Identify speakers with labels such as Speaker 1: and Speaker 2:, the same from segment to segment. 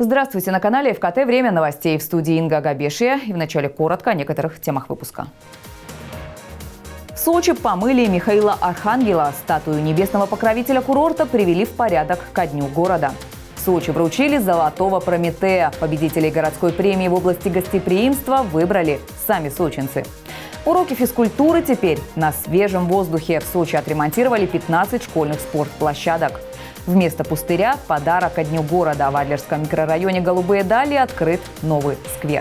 Speaker 1: Здравствуйте, на канале ФКТ «Время новостей», в студии Инга Габешия. И вначале коротко о некоторых темах выпуска. В Сочи помыли Михаила Архангела. Статую небесного покровителя курорта привели в порядок ко дню города. В Сочи вручили золотого Прометея. Победителей городской премии в области гостеприимства выбрали сами сочинцы. Уроки физкультуры теперь на свежем воздухе. В Сочи отремонтировали 15 школьных спортплощадок. Вместо пустыря подарок ко дню города. В Адлерском микрорайоне Голубые Дали открыт новый сквер.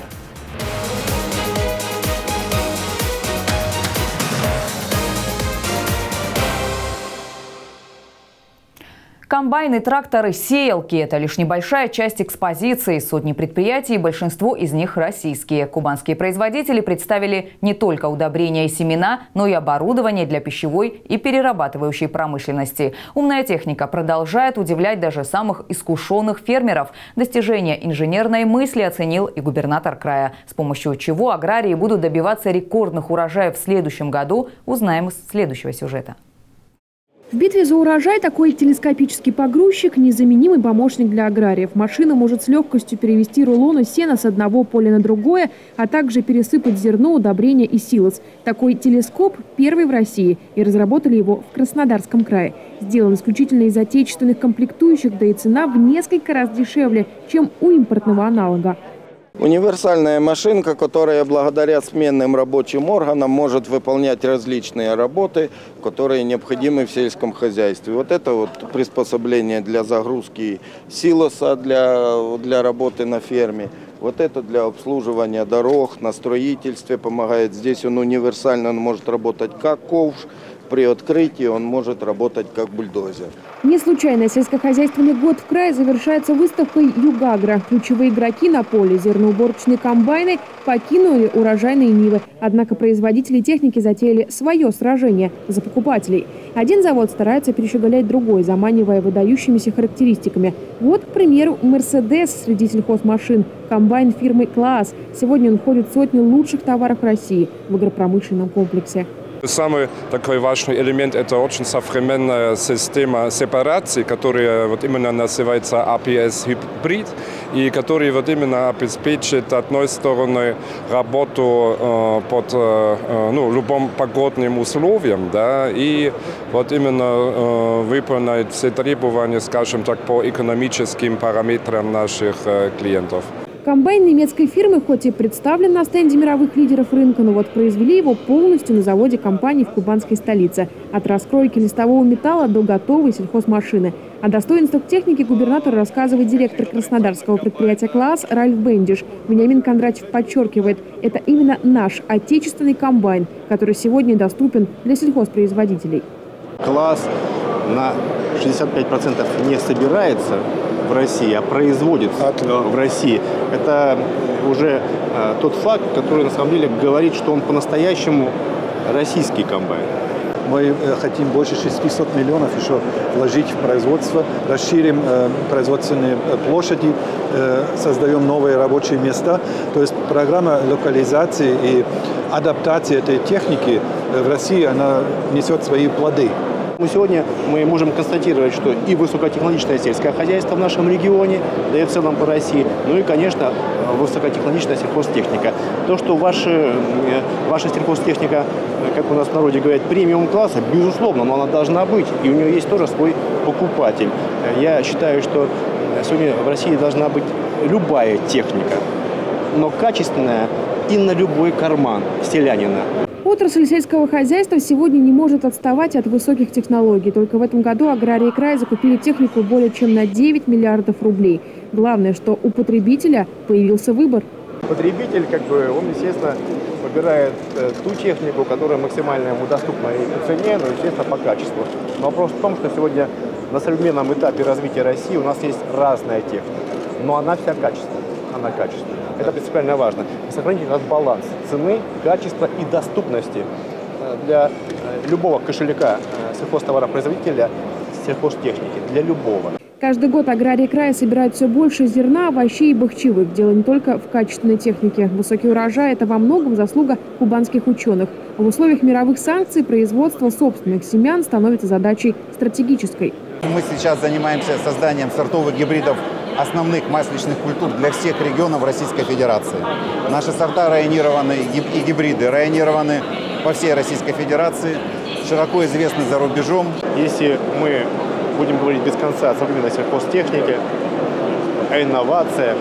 Speaker 1: Комбайны, тракторы, сеялки – это лишь небольшая часть экспозиции. Сотни предприятий, большинство из них российские. Кубанские производители представили не только удобрения и семена, но и оборудование для пищевой и перерабатывающей промышленности. Умная техника продолжает удивлять даже самых искушенных фермеров. Достижения инженерной мысли оценил и губернатор края. С помощью чего аграрии будут добиваться рекордных урожаев в следующем году, узнаем из следующего сюжета.
Speaker 2: В битве за урожай такой телескопический погрузчик – незаменимый помощник для аграриев. Машина может с легкостью перевести рулоны сена с одного поля на другое, а также пересыпать зерно, удобрения и силос. Такой телескоп первый в России, и разработали его в Краснодарском крае. Сделан исключительно из отечественных комплектующих, да и цена в несколько раз дешевле, чем у импортного аналога.
Speaker 3: Универсальная машинка, которая благодаря сменным рабочим органам может выполнять различные работы, которые необходимы в сельском хозяйстве. Вот это вот приспособление для загрузки силоса для работы на ферме. Вот это для обслуживания дорог, на строительстве помогает. Здесь он универсально, он может работать как ковш. При открытии он может работать как бульдозер.
Speaker 2: Не случайно сельскохозяйственный год в крае завершается выставкой «Югагра». Ключевые игроки на поле, зерноуборочные комбайны, покинули урожайные нивы. Однако производители техники затеяли свое сражение за покупателей. Один завод старается перещеголять другой, заманивая выдающимися характеристиками. Вот, к примеру, «Мерседес» среди сельхозмашин. Комбайн фирмы «Класс». Сегодня он входит в сотню лучших товаров России в агропромышленном комплексе.
Speaker 4: Самый такой важный элемент – это очень современная система сепарации, которая вот именно называется APS-гибрид, и который вот именно обеспечит, с одной стороны, работу под любым погодным условиям, да, и вот именно выполнять все требования, скажем так, по экономическим параметрам наших клиентов.
Speaker 2: Комбайн немецкой фирмы хоть и представлен на стенде мировых лидеров рынка, но вот произвели его полностью на заводе компании в кубанской столице. От раскройки листового металла до готовой сельхозмашины. О достоинствах техники губернатор рассказывает директор краснодарского предприятия «Класс» Ральф Бендиш. Вениамин Кондратьев подчеркивает, это именно наш отечественный комбайн, который сегодня доступен для сельхозпроизводителей.
Speaker 5: «Класс» на 65% не собирается в России, а производится в России. Это уже тот факт, который на самом деле говорит, что он по-настоящему российский комбайн.
Speaker 6: Мы хотим больше 600 миллионов еще вложить в производство, расширим производственные площади, создаем новые рабочие места. То есть программа локализации и адаптации этой техники в России, она несет свои плоды.
Speaker 5: Сегодня мы можем констатировать, что и высокотехнологичное сельское хозяйство в нашем регионе, да и в целом по России, ну и, конечно, высокотехнологичная сельхозтехника. То, что ваша сельхозтехника, как у нас в народе говорят, премиум-класса, безусловно, но она должна быть, и у нее есть тоже свой покупатель. Я считаю, что сегодня в России должна быть любая техника, но качественная и на любой карман селянина.
Speaker 2: Отрасль сельского хозяйства сегодня не может отставать от высоких технологий. Только в этом году аграрии края закупили технику более чем на 9 миллиардов рублей. Главное, что у потребителя появился выбор.
Speaker 5: Потребитель, он, естественно, выбирает ту технику, которая максимально ему доступна и по цене, но, естественно, по качеству. Но вопрос в том, что сегодня на современном этапе развития России у нас есть разная техника, но она вся качественная. Она качественная. Это принципиально важно. Сохранить этот баланс цены, качества и доступности для любого кошелька сельхозтоваропроизводителя, сельхозтехники, для любого.
Speaker 2: Каждый год аграрии края собирают все больше зерна, овощей и бахчевых. Дело не только в качественной технике. Высокий урожай – это во многом заслуга кубанских ученых. В условиях мировых санкций производство собственных семян становится задачей стратегической.
Speaker 7: Мы сейчас занимаемся созданием сортовых гибридов основных масличных культур для всех регионов Российской Федерации. Наши сорта районированы и гибриды районированы по всей Российской Федерации, широко известны за рубежом.
Speaker 5: Если мы будем говорить без конца о современной сельхозтехнике, о инновациях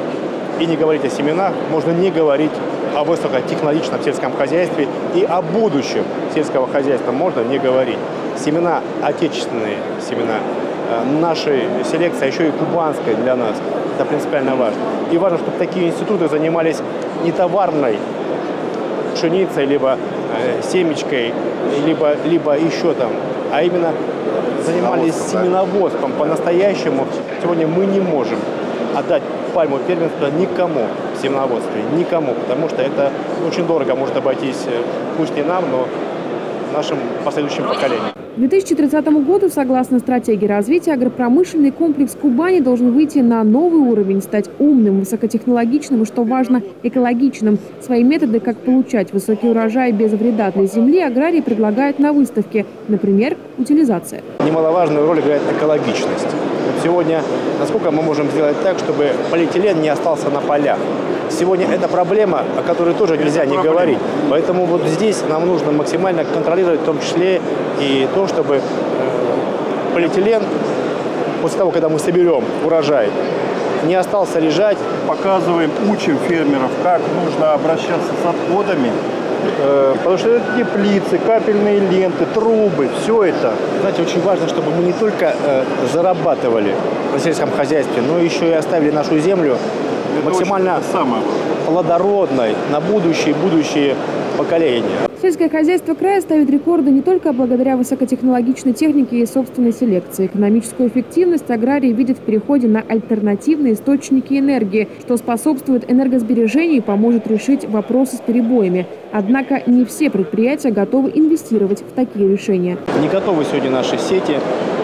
Speaker 5: и не говорить о семенах, можно не говорить о высокотехнологичном сельском хозяйстве и о будущем сельского хозяйства можно не говорить. Семена, отечественные семена, нашей селекции, а еще и кубанская для нас, это принципиально важно. И важно, чтобы такие институты занимались не товарной пшеницей, либо семечкой, либо еще там, а именно занимались семеноводством по-настоящему. Сегодня мы не можем отдать пальму первенства никому в семеноводстве, никому, потому что это очень дорого может обойтись, пусть не нам, но нашим последующим поколениям.
Speaker 2: К 2030 году, согласно стратегии развития, агропромышленный комплекс Кубани должен выйти на новый уровень, стать умным, высокотехнологичным и, что важно, экологичным. Свои методы, как получать высокий урожай без вреда для земли, аграрии предлагают на выставке. Например, утилизация.
Speaker 5: Немаловажную роль играет экологичность. Вот сегодня, насколько мы можем сделать так, чтобы полиэтилен не остался на полях? Сегодня это проблема, о которой тоже нельзя не говорить. Поэтому вот здесь нам нужно максимально контролировать, в том числе и то, чтобы полиэтилен, после того, когда мы соберем урожай, не остался лежать.
Speaker 8: Показываем, учим фермеров, как нужно обращаться с отходами.
Speaker 5: Потому что это теплицы, капельные ленты, трубы, все это. Знаете, очень важно, чтобы мы не только зарабатывали на сельском хозяйстве, но еще и оставили нашу землю максимально плодородной на будущие поколения.
Speaker 2: Сельское хозяйство края ставит рекорды не только благодаря высокотехнологичной технике и собственной селекции. Экономическую эффективность аграрии видят в переходе на альтернативные источники энергии, что способствует энергосбережению и поможет решить вопросы с перебоями. Однако не все предприятия готовы инвестировать в такие решения.
Speaker 5: Не готовы сегодня наши сети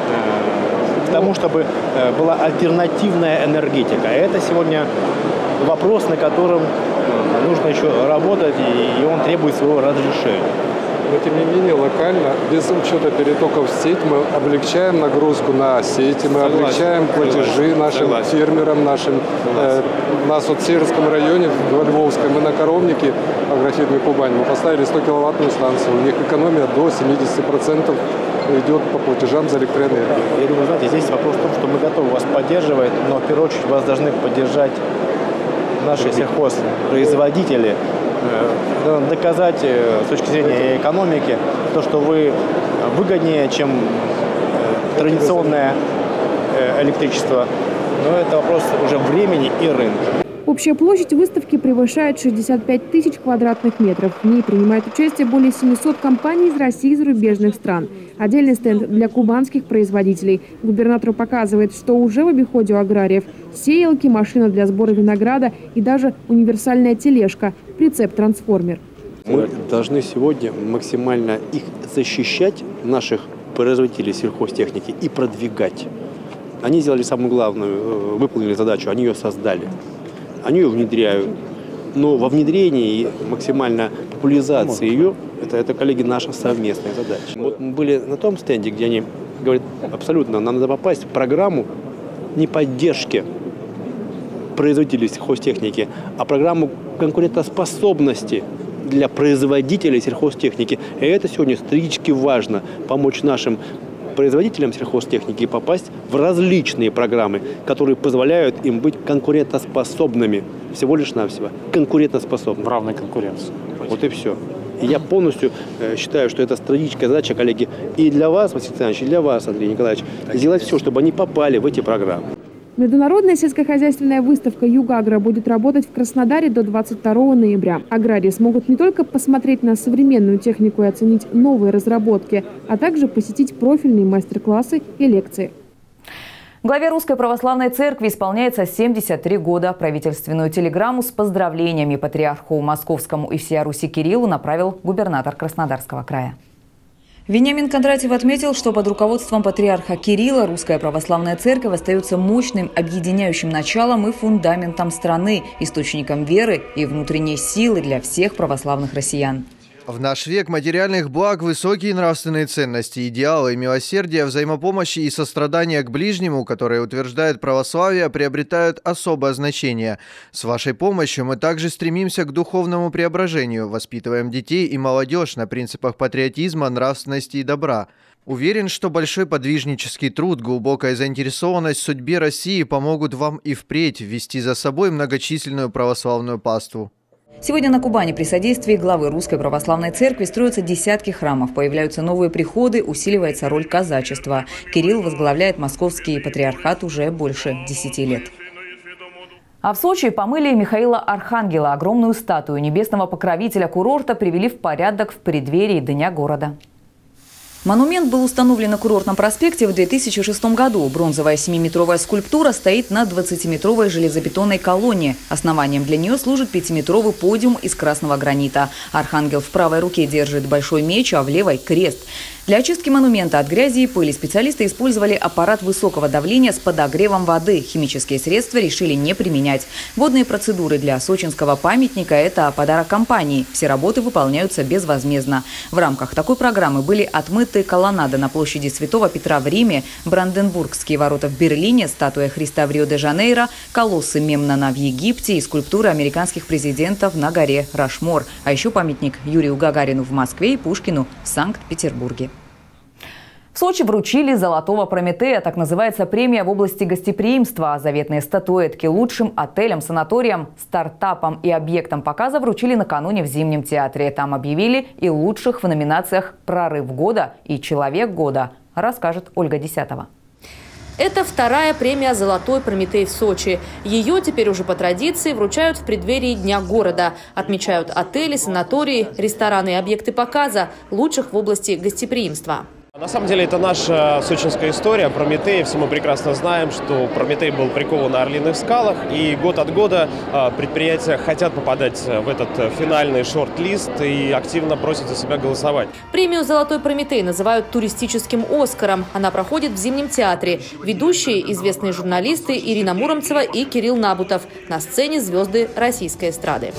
Speaker 5: к тому, чтобы была альтернативная энергетика. Это сегодня вопрос, на котором нужно еще работать, и он требует своего разрешения.
Speaker 4: Но тем не менее, локально, без учета перетоков в сеть, мы облегчаем нагрузку на сети, мы облегчаем платежи нашим фермерам, нашим. У нас вот в Северском районе, в Львовском, мы на коровнике агрофирме Кубань, мы поставили 100-киловаттную станцию. У них экономия до 70% идет по платежам за электроэнергию.
Speaker 5: Я думаю, знаете, здесь вопрос в том, что мы готовы вас поддерживать, но в первую очередь вас должны поддержать наши сельхозпроизводители, доказать с точки зрения экономики то, что вы выгоднее, чем традиционное электричество. Но это вопрос уже времени и рынка.
Speaker 2: Общая площадь выставки превышает 65 тысяч квадратных метров. В ней принимает участие более 700 компаний из России и зарубежных стран. Отдельный стенд для кубанских производителей. Губернатор показывает, что уже в обиходе у аграриев: сеялки, машина для сбора винограда и даже универсальная тележка, прицеп-трансформер.
Speaker 9: Мы должны сегодня максимально их защищать, наших производителей сельхозтехники, и продвигать. Они сделали самую главную, выполнили задачу, они ее создали. Они ее внедряют. Но во внедрении и максимально популяризации ее, это, коллеги, наша совместная задача. Вот мы были на том стенде, где они говорят, абсолютно, нам надо попасть в программу не поддержки производителей сельхозтехники, а программу конкурентоспособности для производителей сельхозтехники. И это сегодня стратегически важно, помочь нашим производителям сельхозтехники попасть в различные программы, которые позволяют им быть конкурентоспособными. Всего лишь навсего. Конкурентоспособными.
Speaker 10: В равной конкуренции.
Speaker 9: Вот и все. И я полностью считаю, что это стратегическая задача, коллеги, и для вас, Василий Александрович, и для вас, Андрей Николаевич, сделать все, чтобы они попали в эти программы.
Speaker 2: Международная сельскохозяйственная выставка «Югагра» будет работать в Краснодаре до 22 ноября. Аграрии смогут не только посмотреть на современную технику и оценить новые разработки, а также посетить профильные мастер-классы и лекции.
Speaker 1: Главе Русской Православной Церкви исполняется 73 года. Правительственную телеграмму с поздравлениями патриарху Московскому и всея Руси Кириллу направил губернатор Краснодарского края. Вениамин Кондратьев отметил, что под руководством патриарха Кирилла Русская Православная Церковь остается мощным объединяющим началом и фундаментом страны, источником веры и внутренней силы для всех православных россиян.
Speaker 10: В наш век материальных благ высокие нравственные ценности, идеалы, милосердия, взаимопомощи и сострадания к ближнему, которые утверждает православие, приобретают особое значение. С вашей помощью мы также стремимся к духовному преображению, воспитываем детей и молодежь на принципах патриотизма, нравственности и добра. Уверен, что большой подвижнический труд, глубокая заинтересованность в судьбе России помогут вам и впредь вести за собой многочисленную православную паству.
Speaker 1: Сегодня на Кубани при содействии главы Русской Православной Церкви строятся десятки храмов, появляются новые приходы, усиливается роль казачества. Кирилл возглавляет московский патриархат уже больше 10 лет. А в Сочи помыли Михаила Архангела. Огромную статую небесного покровителя курорта привели в порядок в преддверии Дня города. Монумент был установлен на Курортном проспекте в 2006 году. Бронзовая 7-метровая скульптура стоит на 20-метровой железобетонной колонне. Основанием для нее служит 5-метровый подиум из красного гранита. Архангел в правой руке держит большой меч, а в левой – крест. Для очистки монумента от грязи и пыли специалисты использовали аппарат высокого давления с подогревом воды. Химические средства решили не применять. Водные процедуры для сочинского памятника – это подарок компании. Все работы выполняются безвозмездно. В рамках такой программы были отмыты колоннада на площади Святого Петра в Риме, Бранденбургские ворота в Берлине, статуя Христа в Рио-де-Жанейро, колоссы Мемнона в Египте и скульптуры американских президентов на горе Рашмор. А еще памятник Юрию Гагарину в Москве и Пушкину в Санкт-Петербурге. В Сочи вручили «Золотого Прометея». Так называется премия в области гостеприимства. Заветные статуэтки лучшим отелям, санаториям, стартапам и объектам показа вручили накануне в Зимнем театре. Там объявили и лучших в номинациях «Прорыв года» и «Человек года», расскажет Ольга Десятова.
Speaker 11: Это вторая премия «Золотой Прометей» в Сочи. Ее теперь уже по традиции вручают в преддверии Дня города. Отмечают отели, санатории, рестораны и объекты показа, лучших в области гостеприимства.
Speaker 12: На самом деле это наша сочинская история. Прометей, все мы прекрасно знаем, что Прометей был прикован на Орлиных скалах. И год от года предприятия хотят попадать в этот финальный шорт-лист и активно просят за себя голосовать.
Speaker 11: Премию «Золотой Прометей» называют туристическим «Оскаром». Она проходит в Зимнем театре. Ведущие – известные журналисты Ирина Муромцева и Кирилл Набутов. На сцене звезды российской эстрады.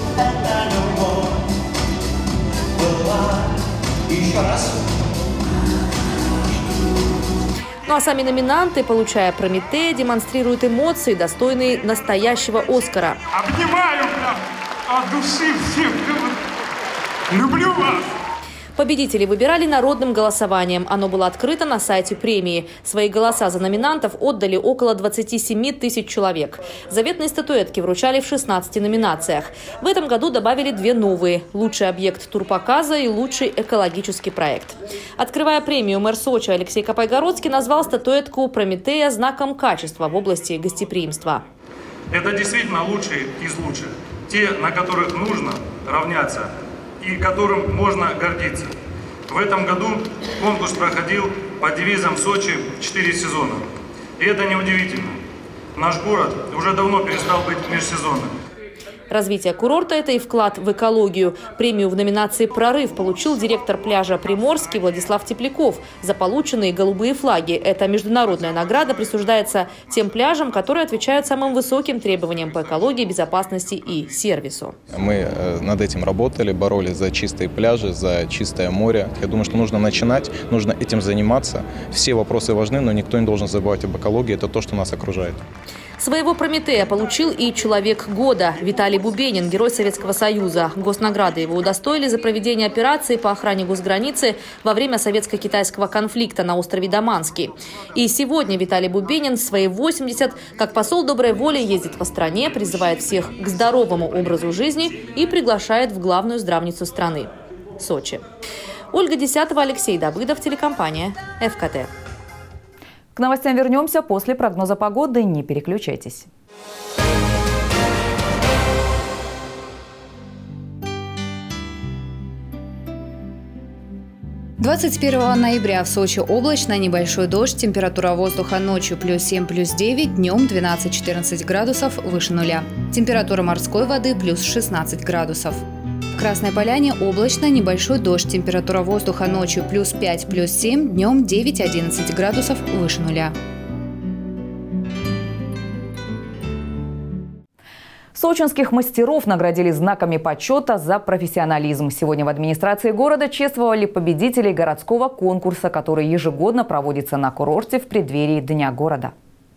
Speaker 11: Ну а сами номинанты, получая Прометея, демонстрируют эмоции, достойные настоящего Оскара.
Speaker 13: Обнимаю от души всех. Люблю вас.
Speaker 11: Победителей выбирали народным голосованием. Оно было открыто на сайте премии. Свои голоса за номинантов отдали около 27 тысяч человек. Заветные статуэтки вручали в 16 номинациях. В этом году добавили 2 новые – лучший объект турпоказа и лучший экологический проект. Открывая премию, мэр Сочи Алексей Копайгородский назвал статуэтку Прометея знаком качества в области гостеприимства.
Speaker 13: Это действительно лучшие из лучших. Те, на которых нужно равняться и которым можно гордиться. В этом году конкурс проходил под девизом «Сочи в 4 сезона». И это неудивительно. Наш город уже давно перестал быть межсезонным.
Speaker 11: Развитие курорта – это и вклад в экологию. Премию в номинации «Прорыв» получил директор пляжа Приморский Владислав Тепляков за полученные голубые флаги. Эта международная награда присуждается тем пляжам, которые отвечают самым высоким требованиям по экологии, безопасности и сервису.
Speaker 14: Мы над этим работали, боролись за чистые пляжи, за чистое море. Я думаю, что нужно начинать, нужно этим заниматься. Все вопросы важны, но никто не должен забывать об экологии. Это то, что нас окружает.
Speaker 11: Своего Прометея получил и «Человек года» Виталий Бубенин, герой Советского Союза. Госнаграды его удостоили за проведение операции по охране госграницы во время советско-китайского конфликта на острове Даманский. И сегодня Виталий Бубенин в свои 80, как посол доброй воли, ездит по стране, призывает всех к здоровому образу жизни и приглашает в главную здравницу страны – Сочи. Ольга Десятова, Алексей Давыдов, телекомпания ФКТ.
Speaker 1: К новостям вернемся после прогноза погоды. Не переключайтесь.
Speaker 15: 21 ноября в Сочи облачно, небольшой дождь, температура воздуха ночью +7, +9, днем 12-14 градусов выше нуля. Температура морской воды +16 градусов. В Красной Поляне облачно, небольшой дождь, температура воздуха ночью +5, +7, днем 9-11 градусов выше нуля.
Speaker 1: В Сочинских мастеров наградили знаками почета за профессионализм. Сегодня в администрации города чествовали победителей городского конкурса, который ежегодно проводится на курорте в преддверии Дня города.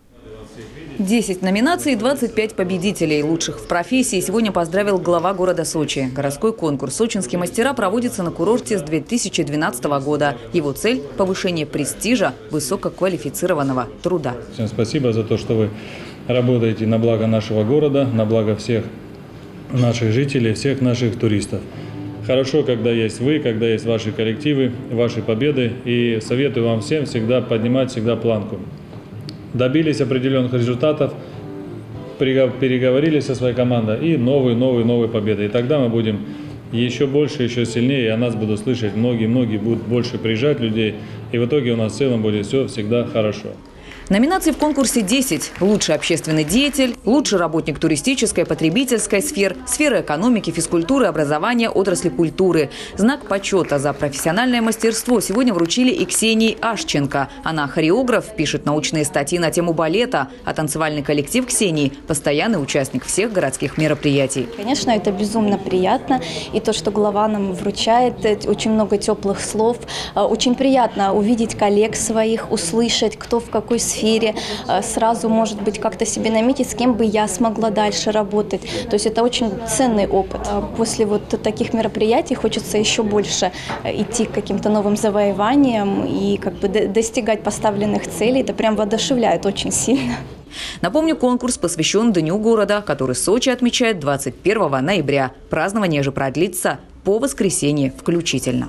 Speaker 1: 10 номинаций и 25 победителей. Лучших в профессии сегодня поздравил глава города Сочи. Городской конкурс «Сочинские мастера» проводится на курорте с 2012 года. Его цель – повышение престижа высококвалифицированного труда.
Speaker 16: Всем спасибо за то, что вы работаете на благо нашего города, на благо всех наших жителей, всех наших туристов. Хорошо, когда есть вы, когда есть ваши коллективы, ваши победы. И советую вам всем всегда поднимать планку. Добились определенных результатов, переговорили со своей командой и новые победы. И тогда мы будем еще больше, еще сильнее, и о нас будут слышать многие будут больше приезжать людей. И в итоге у нас в целом будет все всегда хорошо.
Speaker 1: Номинаций в конкурсе 10. Лучший общественный деятель, лучший работник туристической, потребительской сфер, сферы экономики, физкультуры, образования, отрасли культуры. Знак почета за профессиональное мастерство сегодня вручили и Ксении Ашченко. Она хореограф, пишет научные статьи на тему балета, а танцевальный коллектив Ксении – постоянный участник всех городских мероприятий.
Speaker 17: Конечно, это безумно приятно. И то, что глава нам вручает, очень много теплых слов. Очень приятно увидеть коллег своих, услышать, кто в какой сфере. Сразу, может быть, как-то себе наметить, с кем бы я смогла дальше работать. То есть это очень ценный опыт. После вот таких мероприятий хочется еще больше идти к каким-то новым завоеваниям и как бы достигать поставленных целей. Это прям воодушевляет очень сильно.
Speaker 1: Напомню, конкурс посвящен Дню города, который Сочи отмечает 21 ноября. Празднование же продлится по воскресенье включительно.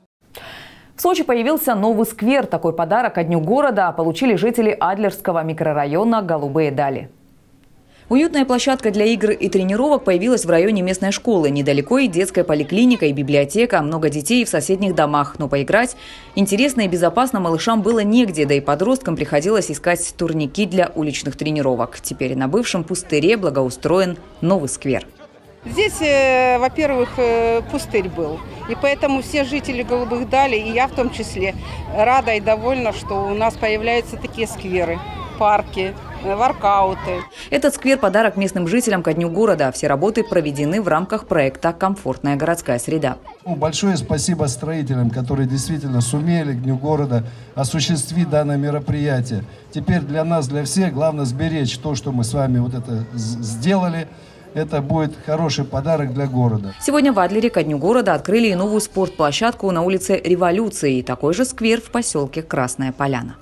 Speaker 1: В Сочи появился новый сквер. Такой подарок ко Дню города получили жители Адлерского микрорайона «Голубые дали». Уютная площадка для игр и тренировок появилась в районе местной школы. Недалеко и детская поликлиника, и библиотека, много детей в соседних домах. Но поиграть интересно и безопасно малышам было негде, да и подросткам приходилось искать турники для уличных тренировок. Теперь на бывшем пустыре благоустроен новый сквер.
Speaker 18: Здесь, во-первых, пустырь был, и поэтому все жители Голубых Далей, и я в том числе, рада и довольна, что у нас появляются такие скверы, парки, воркауты.
Speaker 1: Этот сквер – подарок местным жителям ко Дню города. Все работы проведены в рамках проекта «Комфортная городская среда».
Speaker 19: Большое спасибо строителям, которые действительно сумели к Дню города осуществить данное мероприятие. Теперь для нас, для всех, главное сберечь то, что мы с вами вот это сделали. Это будет хороший подарок для города.
Speaker 1: Сегодня в Адлере ко Дню города открыли и новую спортплощадку на улице Революции. И такой же сквер в поселке Красная Поляна.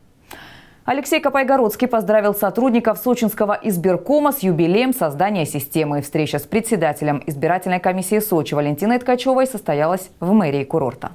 Speaker 1: Алексей Капайгородский поздравил сотрудников Сочинского избиркома с юбилеем создания системы. Встреча с председателем избирательной комиссии Сочи Валентиной Ткачевой состоялась в мэрии курорта.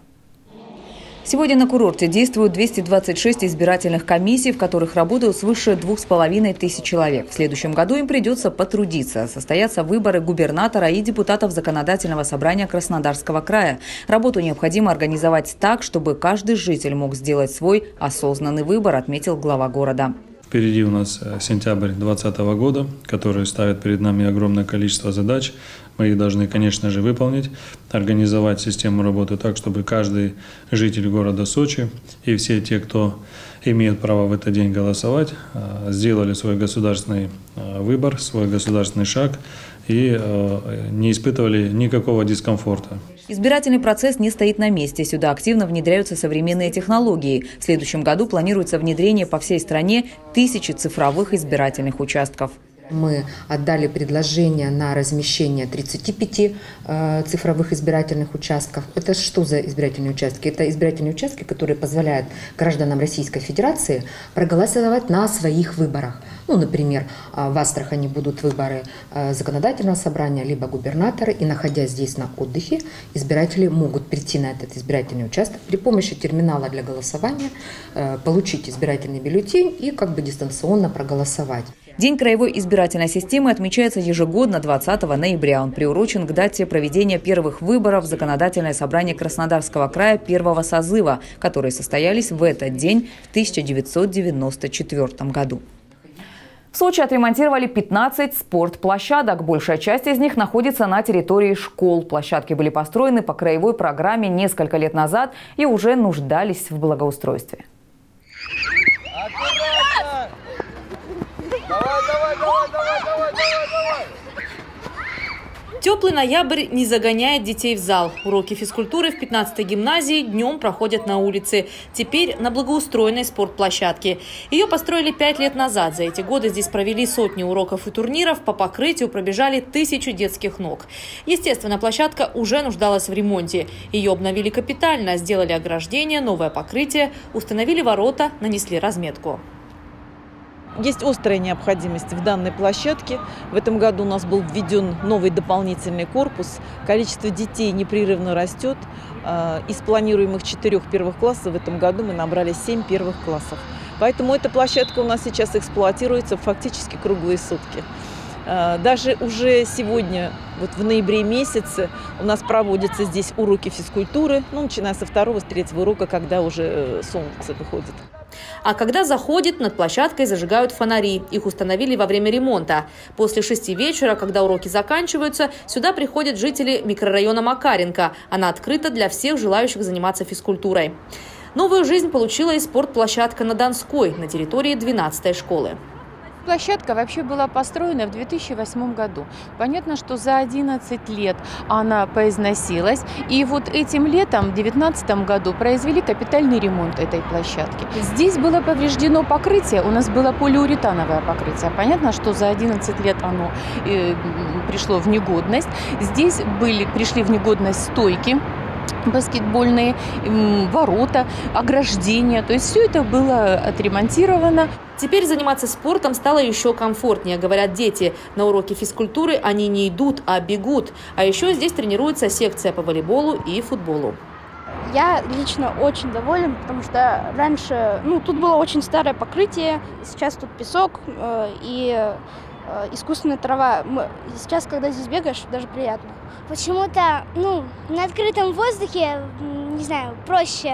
Speaker 1: Сегодня на курорте действуют 226 избирательных комиссий, в которых работают свыше 2500 человек. В следующем году им придется потрудиться. Состоятся выборы губернатора и депутатов Законодательного собрания Краснодарского края. Работу необходимо организовать так, чтобы каждый житель мог сделать свой осознанный выбор, отметил глава города.
Speaker 16: Впереди у нас сентябрь 2020 года, который ставит перед нами огромное количество задач. Мы их должны, конечно же, выполнить, организовать систему работы так, чтобы каждый житель города Сочи и все те, кто имеют право в этот день голосовать, сделали свой государственный выбор, свой государственный шаг и не испытывали никакого дискомфорта.
Speaker 1: Избирательный процесс не стоит на месте. Сюда активно внедряются современные технологии. В следующем году планируется внедрение по всей стране 1000 цифровых избирательных участков.
Speaker 20: Мы отдали предложение на размещение 35 цифровых избирательных участков. Это что за избирательные участки? Это избирательные участки, которые позволяют гражданам Российской Федерации проголосовать на своих выборах. Ну, например, в Астрахани будут выборы законодательного собрания, либо губернатора, и, находясь здесь на отдыхе, избиратели могут прийти на этот избирательный участок при помощи терминала для голосования, получить избирательный бюллетень и как бы дистанционно проголосовать.
Speaker 1: День краевой избирательной системы отмечается ежегодно 20 ноября. Он приурочен к дате проведения первых выборов в Законодательное собрание Краснодарского края первого созыва, которые состоялись в этот день в 1994 году. В Сочи отремонтировали 15 спортплощадок. Большая часть из них находится на территории школ. Площадки были построены по краевой программе несколько лет назад и уже нуждались в благоустройстве.
Speaker 11: Теплый ноябрь не загоняет детей в зал. Уроки физкультуры в 15-й гимназии днем проходят на улице. Теперь на благоустроенной спортплощадке. Ее построили 5 лет назад. За эти годы здесь провели сотни уроков и турниров. По покрытию пробежали 1000 детских ног. Естественно, площадка уже нуждалась в ремонте. Ее обновили капитально, сделали ограждение, новое покрытие, установили ворота, нанесли разметку.
Speaker 21: Есть острая необходимость в данной площадке. В этом году у нас был введен новый дополнительный корпус. Количество детей непрерывно растет. Из планируемых 4 первых классов в этом году мы набрали 7 первых классов. Поэтому эта площадка у нас сейчас эксплуатируется фактически круглые сутки. Даже уже сегодня, вот в ноябре месяце, у нас проводятся здесь уроки физкультуры, начиная со 2-го, с 3-го урока, когда уже солнце выходит.
Speaker 11: А когда заходит, над площадкой зажигают фонари. Их установили во время ремонта. После 6 вечера, когда уроки заканчиваются, сюда приходят жители микрорайона Макаренко. Она открыта для всех желающих заниматься физкультурой. Новую жизнь получила и спортплощадка на Донской, на территории 12-й школы.
Speaker 22: Площадка вообще была построена в 2008 году. Понятно, что за 11 лет она поизносилась. И вот этим летом, в 2019 году, произвели капитальный ремонт этой площадки. Здесь было повреждено покрытие, у нас было полиуретановое покрытие. Понятно, что за 11 лет оно пришло в негодность. Здесь пришли в негодность стойки баскетбольные, ворота, ограждения. То есть все это было отремонтировано.
Speaker 11: Теперь заниматься спортом стало еще комфортнее, говорят дети. На уроки физкультуры они не идут, а бегут. А еще здесь тренируется секция по волейболу и футболу.
Speaker 23: Я лично очень доволен, потому что раньше тут было очень старое покрытие, сейчас тут песок и искусственная трава. Сейчас, когда здесь бегаешь, даже приятно.
Speaker 24: Почему-то, на открытом воздухе, не знаю, проще,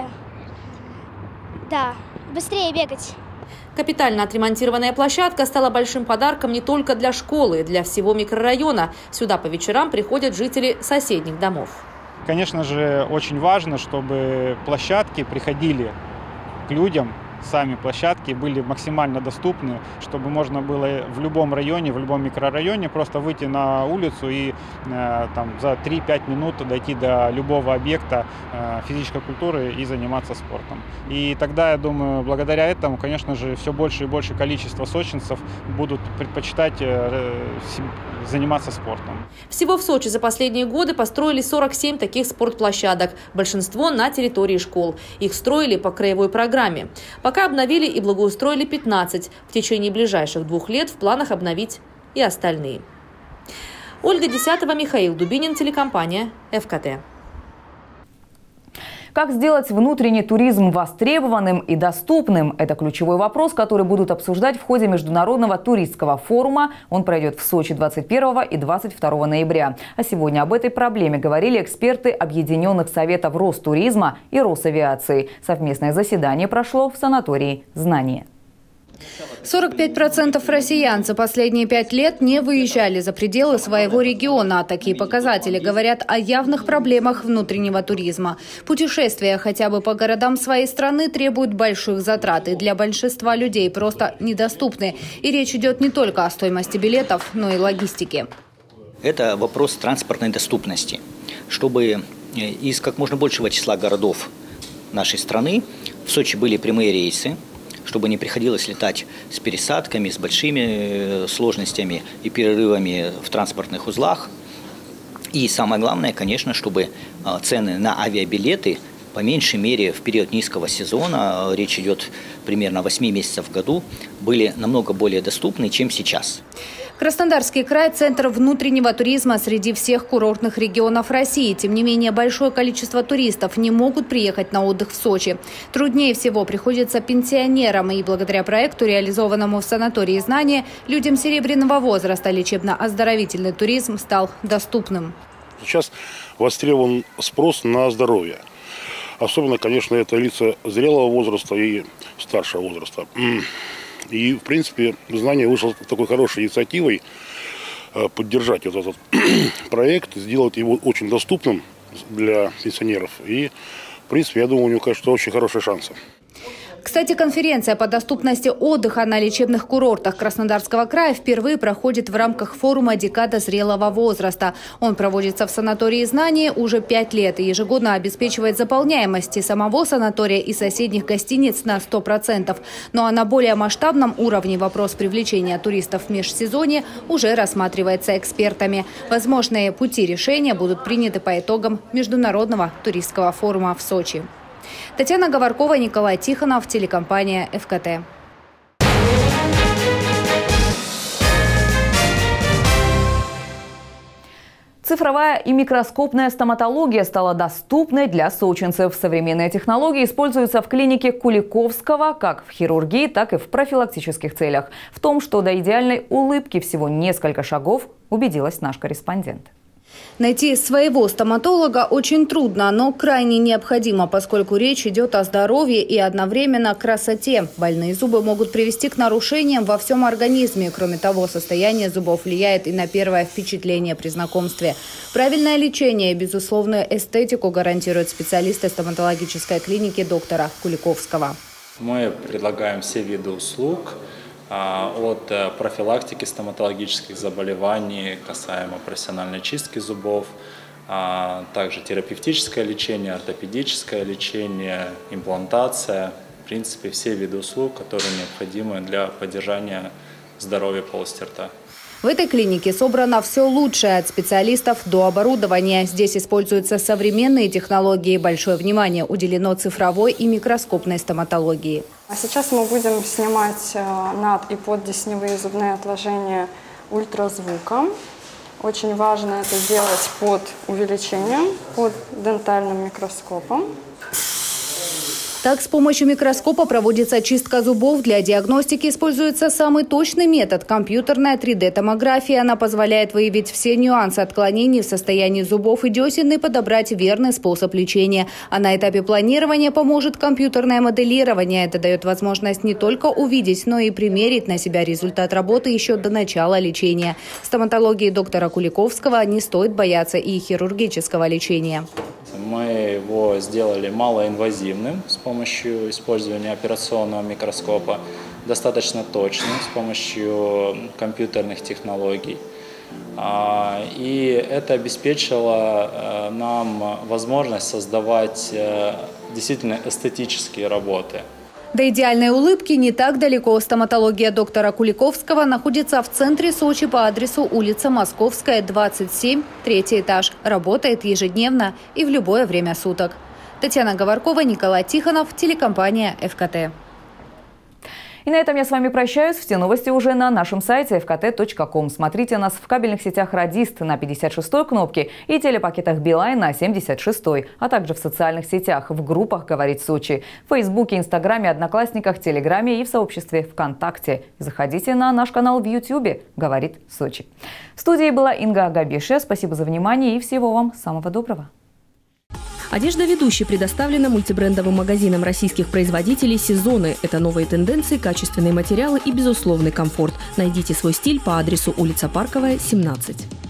Speaker 24: быстрее бегать.
Speaker 11: Капитально отремонтированная площадка стала большим подарком не только для школы, для всего микрорайона. Сюда по вечерам приходят жители соседних домов.
Speaker 25: Конечно же, очень важно, чтобы площадки приходили к людям, сами площадки были максимально доступны, чтобы можно было в любом районе, в любом микрорайоне просто выйти на улицу и за 3-5 минут дойти до любого объекта физической культуры и заниматься спортом. И тогда, я думаю, благодаря этому, конечно же, все больше и больше количество сочинцев будут предпочитать заниматься спортом.
Speaker 11: Всего в Сочи за последние годы построили 47 таких спортплощадок, большинство на территории школ. Их строили по краевой программе. Пока обновили и благоустроили 15. В течение ближайших 2 лет в планах обновить и остальные. Ольга Десятова, Михаил Дубинин, телекомпания ФКТ.
Speaker 1: Как сделать внутренний туризм востребованным и доступным? Это ключевой вопрос, который будут обсуждать в ходе Международного туристского форума. Он пройдет в Сочи 21 и 22 ноября. А сегодня об этой проблеме говорили эксперты Объединенных советов Ростуризма и Росавиации. Совместное заседание прошло в санатории «Знание».
Speaker 15: 45% россиян за последние 5 лет не выезжали за пределы своего региона. Такие показатели говорят о явных проблемах внутреннего туризма. Путешествия хотя бы по городам своей страны требуют больших затрат и для большинства людей просто недоступны. И речь идет не только о стоимости билетов, но и логистике.
Speaker 26: Это вопрос транспортной доступности. Чтобы из как можно большего числа городов нашей страны в Сочи были прямые рейсы, чтобы не приходилось летать с пересадками, с большими сложностями и перерывами в транспортных узлах. И самое главное, конечно, чтобы цены на авиабилеты по меньшей мере в период низкого сезона, речь идет примерно 8 месяцев в году, были намного более доступны, чем сейчас.
Speaker 15: Краснодарский край – центр внутреннего туризма среди всех курортных регионов России. Тем не менее, большое количество туристов не могут приехать на отдых в Сочи. Труднее всего приходится пенсионерам. И благодаря проекту, реализованному в санатории «Знание», людям серебряного возраста лечебно-оздоровительный туризм стал доступным.
Speaker 27: Сейчас востребован спрос на здоровье. Особенно, конечно, это лица зрелого возраста и старшего возраста. И, в принципе, «Знание» вышло такой хорошей инициативой поддержать этот проект, сделать его очень доступным для пенсионеров. И, в принципе, я думаю, у него, конечно, очень хорошие шансы.
Speaker 15: К Кстати, конференция по доступности отдыха на лечебных курортах Краснодарского края впервые проходит в рамках форума «Декада зрелого возраста». Он проводится в санатории «Знание» уже 5 лет и ежегодно обеспечивает заполняемость и самого санатория и соседних гостиниц на 100%. Ну а на более масштабном уровне вопрос привлечения туристов в межсезонье уже рассматривается экспертами. Возможные пути решения будут приняты по итогам Международного туристского форума в Сочи. Татьяна Говоркова, Николай Тихонов, телекомпания ФКТ.
Speaker 1: Цифровая и микроскопная стоматология стала доступной для сочинцев. Современные технологии используются в клинике Куликовского как в хирургии, так и в профилактических целях. В том, что до идеальной улыбки всего несколько шагов, убедилась наш корреспондент.
Speaker 15: Найти своего стоматолога очень трудно, но крайне необходимо, поскольку речь идет о здоровье и одновременно красоте. Больные зубы могут привести к нарушениям во всем организме. Кроме того, состояние зубов влияет и на первое впечатление при знакомстве. Правильное лечение и безусловную эстетику гарантируют специалисты стоматологической клиники доктора Куликовского.
Speaker 3: Мы предлагаем все виды услуг. От профилактики стоматологических заболеваний, касаемо профессиональной чистки зубов, также терапевтическое лечение, ортопедическое лечение, имплантация. В принципе, все виды услуг, которые необходимы для поддержания здоровья полости рта.
Speaker 15: В этой клинике собрано все лучшее от специалистов до оборудования. Здесь используются современные технологии. Большое внимание уделено цифровой и микроскопной стоматологии.
Speaker 4: А сейчас мы будем снимать над- и поддесневые зубные отложения ультразвуком. Очень важно это делать под увеличением, под дентальным микроскопом.
Speaker 15: Так, с помощью микроскопа проводится чистка зубов. Для диагностики используется самый точный метод – компьютерная 3D-томография. Она позволяет выявить все нюансы отклонений в состоянии зубов и десен и подобрать верный способ лечения. А на этапе планирования поможет компьютерное моделирование. Это дает возможность не только увидеть, но и примерить на себя результат работы еще до начала лечения. Стоматологии доктора Куликовского не стоит бояться и хирургического лечения.
Speaker 3: Мы его сделали малоинвазивным с помощью использования операционного микроскопа, достаточно точным с помощью компьютерных технологий. И это обеспечило нам возможность создавать действительно эстетические работы.
Speaker 15: До идеальной улыбки не так далеко. Стоматология доктора Куликовского находится в центре Сочи по адресу улица Московская, 27, 3-й этаж. Работает ежедневно и в любое время суток. Татьяна Говоркова, Николай Тихонов, телекомпания ФКТ.
Speaker 1: И на этом я с вами прощаюсь. Все новости уже на нашем сайте fkt.com. Смотрите нас в кабельных сетях «Радист» на 56-й кнопке и телепакетах «Билайн» на 76-й, а также в социальных сетях, в группах «Говорит Сочи», в Фейсбуке, Инстаграме, Одноклассниках, Телеграме и в сообществе ВКонтакте. Заходите на наш канал в Ютьюбе «Говорит Сочи». В студии была Инга Агабешия. Спасибо за внимание и всего вам самого доброго.
Speaker 5: Одежда ведущей предоставлена мультибрендовым магазином российских производителей «Сезоны». Это новые тенденции, качественные материалы и безусловный комфорт. Найдите свой стиль по адресу улица Парковая, 17.